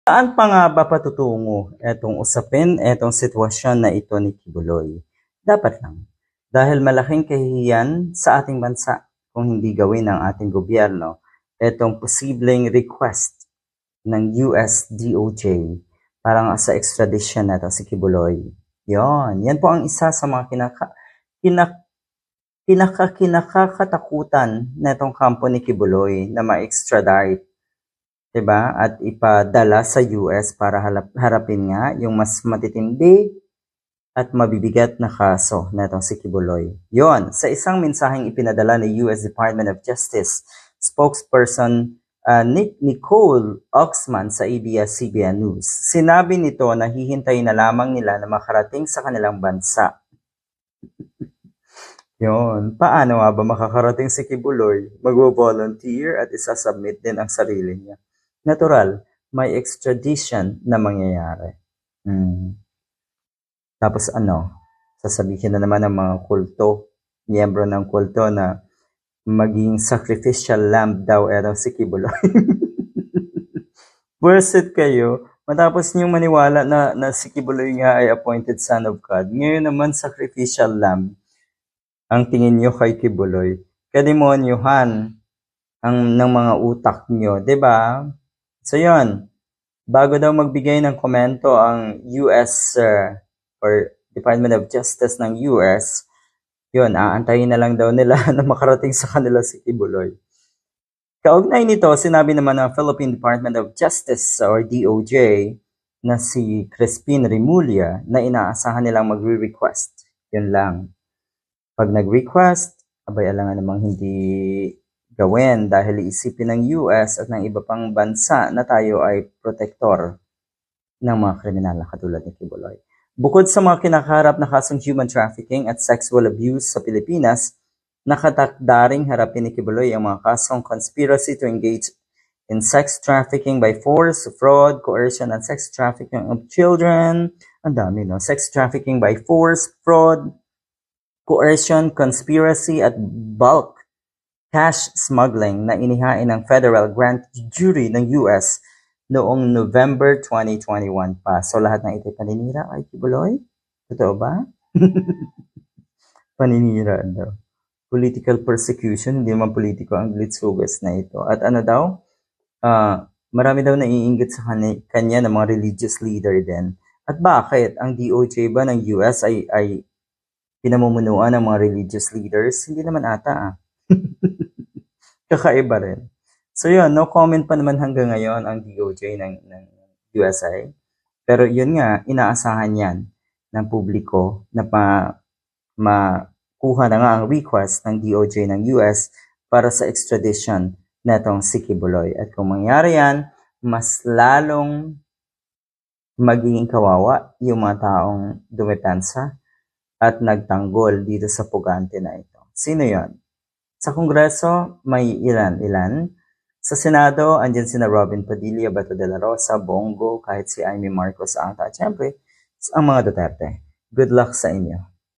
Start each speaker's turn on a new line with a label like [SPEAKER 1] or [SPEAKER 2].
[SPEAKER 1] Saan pa nga ba patutungo etong usapin, etong sitwasyon na ito ni Kibuloy? Dapat lang. Dahil malaking kahihiyan sa ating bansa kung hindi gawin ng ating gobyerno etong posibleng request ng US DOJ para nga sa extradition na ito si Kibuloy. Yan po ang isa sa mga kinakatakutan na itong kampo ni Kibuloy na ma-extradite, diba? At ipadala sa US para harapin nga yung mas matitindi at mabibigat na kaso na itong si Kibuloy. Sa isang mensaheng ipinadala ni US Department of Justice spokesperson Nicole Oxman sa ABS-CBN News, sinabi nito na hihintayin na lamang nila na makarating sa kanilang bansa. Paano nga ba makakarating si Kibuloy? Magvo-volunteer at isasubmit din ang sarili niya. Natural, may extradition na mangyayari. Tapos sasabihin na naman ng mga kulto, miyembro ng kulto na maging sacrificial lamb daw si Kibuloy. Worship kayo, matapos niyong maniwala na si Kibuloy nga ay appointed son of God. Ngayon naman sacrificial lamb ang tingin nyo kay Kibuloy. Kademonyuhan ng mga utak nyo, diba? So yun, bago daw magbigay ng komento ang US or Department of Justice ng US, aantayin na lang daw nila na makarating sa kanila si Kibuloy. Kaugnay nito, sinabi naman ng Philippine Department of Justice or DOJ na si Crispin Remulla na inaasahan nilang magre-request. Yun lang. Pag nag-request, alangan namang hindi gawin dahil iisipin ng US at ng iba pang bansa na tayo ay protector ng mga kriminal na katulad ni Kibuloy. Bukod sa mga kinakaharap na kasong human trafficking at sexual abuse sa Pilipinas, nakatakdaring harapin ni Kibuloy ang mga kasong conspiracy to engage in sex trafficking by force, fraud, coercion, and sex trafficking of children. Ang dami, no? Sex trafficking by force, fraud, coercion, conspiracy, at bulk cash smuggling na inihain ng Federal Grand Jury ng US noong November 2021 pa. So lahat ng ito'y paninira kay Kibuloy? Totoo ba? Paninira daw. Political persecution, hindi naman politiko ang glitsugas na ito. At marami daw naiinggit sa kanya ng mga religious leader din. At bakit? Ang DOJ ba ng US ay pinamumunuan ng mga religious leaders? Hindi naman ata Kakaiba rin. So no comment pa naman hanggang ngayon ang DOJ ng USA. Pero yun nga, inaasahan yan ng publiko na makuha na nga ang request ng DOJ ng US para sa extradition netong si Kibuloy. At kung mangyari yan, mas lalong magiging kawawa yung mga taong dumepensa at nagtanggol dito sa pugante na ito. Sino yon? Sa Kongreso, may ilan. Sa Senado, andyan sina Robin Padilla, Bato de la Rosa, Bongo, kahit si Amy Marcos ata. At syempre, ang mga Duterte. Good luck sa inyo.